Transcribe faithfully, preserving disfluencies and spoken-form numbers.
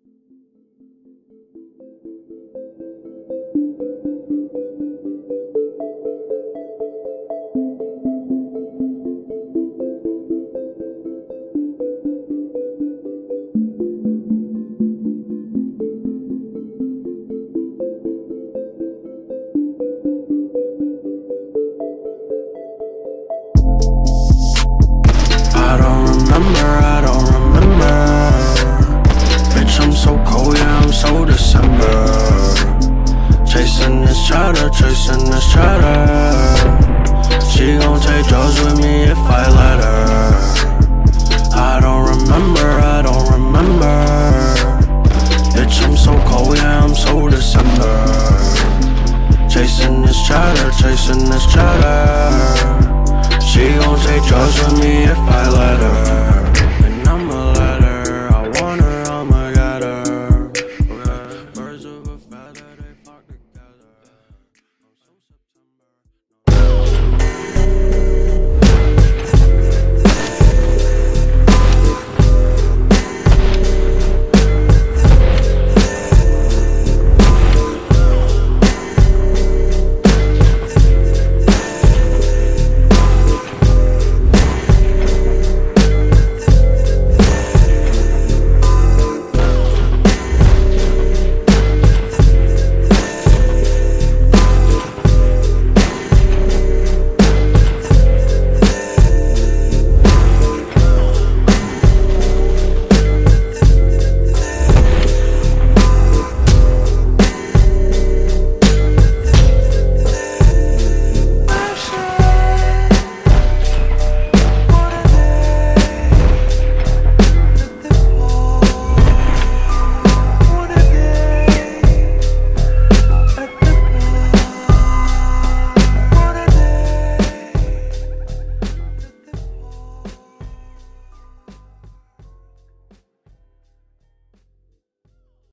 I don't remember, I don't remember. Bitch, I'm so cold, yeah, I'm so December. Chasing this cheddar, chasing this cheddar. She gon' take drugs with me if I let her. I don't remember, I don't remember. Bitch, I'm so cold, yeah, I'm so December. Chasing this cheddar, chasing this cheddar. She gon' take drugs with me if I